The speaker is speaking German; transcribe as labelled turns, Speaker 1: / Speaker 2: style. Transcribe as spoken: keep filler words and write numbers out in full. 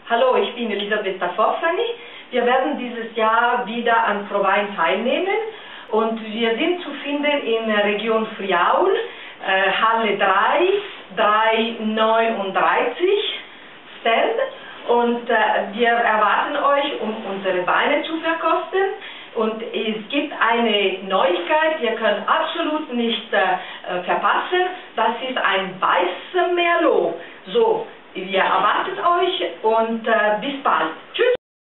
Speaker 1: Hallo, ich bin Elisabeth Forfani. Wir werden dieses Jahr wieder an ProWein teilnehmen und wir sind zu finden in der Region Friaul, äh, Halle drei, drei neununddreißig Stand, und äh, wir erwarten euch, um unsere Weine zu verkosten. Und es gibt eine Neuigkeit, ihr könnt absolut nicht äh, verpassen, das ist ein weißer Merlot. So, wir erwarten euch und äh, bis bald. Tschüss!